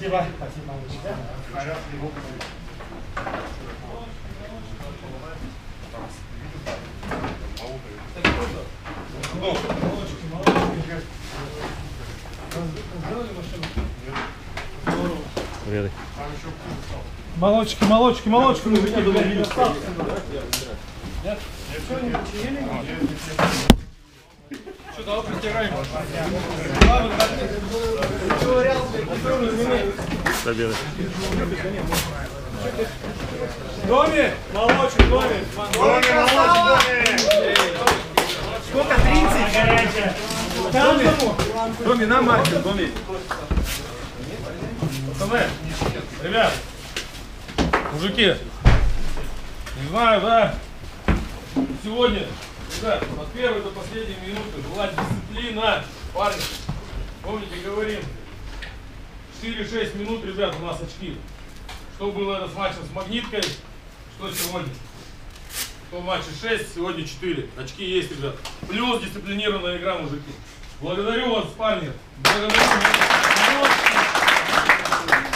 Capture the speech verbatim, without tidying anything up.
Спасибо. Спасибо. Молочки, молочки, молочки. Нет? Что, давай протираем. Доме, молочек, доме. Доме, молочек, доме. Сколько? тридцать? Горячая. Доме. Доме, на мастер, доме. Пацаны, ребят, мужики, не знаю, да, сегодня, ребят, от первой до последней минуты была дисциплина, парни, помните, говорим, четыре-шесть минут, ребят, у нас очки. Что было это с матчем с Магниткой, что сегодня? Что в матче шесть, сегодня четыре. Очки есть, ребят. Плюс дисциплинированная игра, мужики. Благодарю вас, парни. Благодарю вас.